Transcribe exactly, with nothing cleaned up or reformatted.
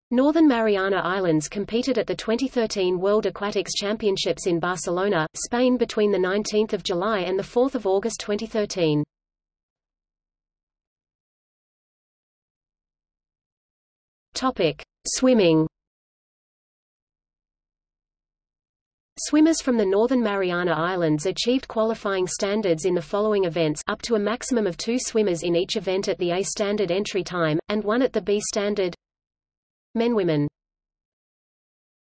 Northern Mariana Islands competed at the twenty thirteen World Aquatics Championships in Barcelona, Spain between the nineteenth of July and the fourth of August twenty thirteen. Topic: Swimming. Swimmers from the Northern Mariana Islands achieved qualifying standards in the following events, up to a maximum of two swimmers in each event at the A standard entry time, and one at the B standard. Men Women